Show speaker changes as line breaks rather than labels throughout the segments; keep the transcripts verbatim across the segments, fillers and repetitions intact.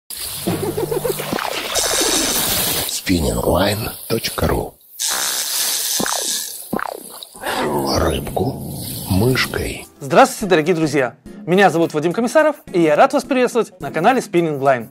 спиннинг лайн точка ру. Рыбку мышкой.
Здравствуйте, дорогие друзья! Меня зовут Вадим Комиссаров, и я рад вас приветствовать на канале Spinning Line.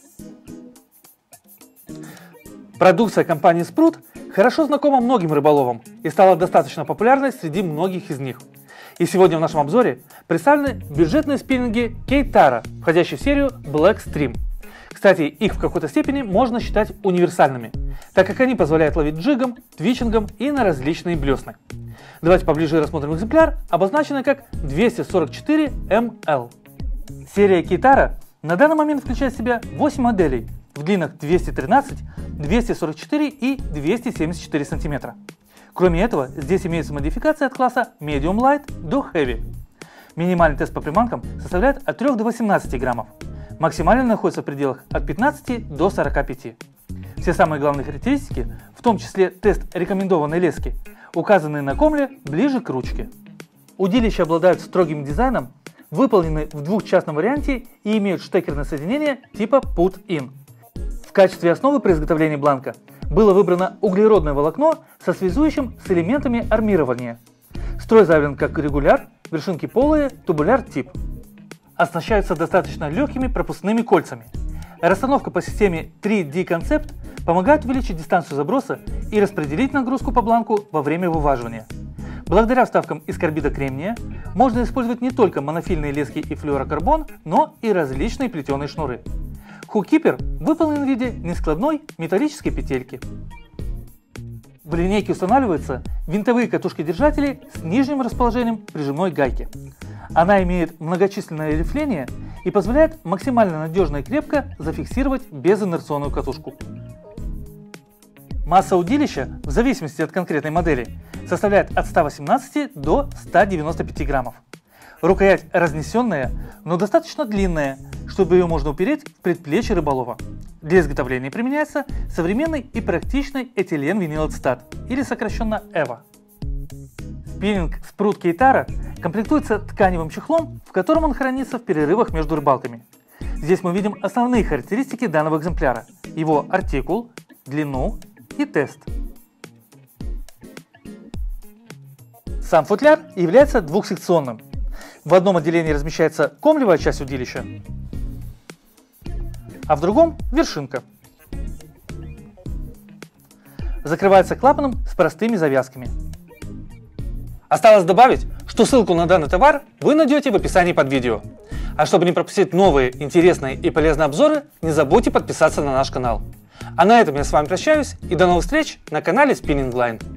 Продукция компании Sprout хорошо знакома многим рыболовам и стала достаточно популярной среди многих из них. И сегодня в нашем обзоре представлены бюджетные спиннинги Кейтара, входящие в серию Black Stream. Кстати, их в какой-то степени можно считать универсальными, так как они позволяют ловить джигом, твичингом и на различные блесны. Давайте поближе рассмотрим экземпляр, обозначенный как двести сорок четыре эм эл. Серия Кейтара на данный момент включает в себя восемь моделей в длинах двести тринадцать, двести сорок четыре и двести семьдесят четыре сантиметра. Кроме этого, здесь имеются модификации от класса Medium Light до Heavy. Минимальный тест по приманкам составляет от трёх до восемнадцати граммов. Максимально находится в пределах от пятнадцати до сорока пяти. Все самые главные характеристики, в том числе тест рекомендованной лески, указаны на комле ближе к ручке. Удилища обладают строгим дизайном, выполнены в двухчастном варианте и имеют штекерное соединение типа Put-in. В качестве основы при изготовлении бланка было выбрано углеродное волокно со связующим с элементами армирования. Строй заявлен как регуляр, вершинки полые, тубуляр тип. Оснащаются достаточно легкими пропускными кольцами. Расстановка по системе три ди Concept помогает увеличить дистанцию заброса и распределить нагрузку по бланку во время вываживания. Благодаря вставкам из карбида кремния можно использовать не только монофильные лески и флюорокарбон, но и различные плетеные шнуры. Хук-кипер выполнен в виде нескладной металлической петельки. В линейке устанавливаются винтовые катушки-держатели с нижним расположением прижимной гайки. Она имеет многочисленное рифление и позволяет максимально надежно и крепко зафиксировать безинерционную катушку. Масса удилища, в зависимости от конкретной модели, составляет от ста восемнадцати до ста девяноста пяти граммов. Рукоять разнесенная, но достаточно длинная, чтобы ее можно упереть в предплечье рыболова. Для изготовления применяется современный и практичный этилен-винилацетат, или сокращенно эва. Спиннинг Sprout Кейтара комплектуется тканевым чехлом, в котором он хранится в перерывах между рыбалками. Здесь мы видим основные характеристики данного экземпляра: его артикул, длину и тест. Сам футляр является двухсекционным. В одном отделении размещается комлевая часть удилища, а в другом вершинка. Закрывается клапаном с простыми завязками. Осталось добавить, что ссылку на данный товар вы найдете в описании под видео. А чтобы не пропустить новые, интересные и полезные обзоры, не забудьте подписаться на наш канал. А на этом я с вами прощаюсь и до новых встреч на канале Spinning Line.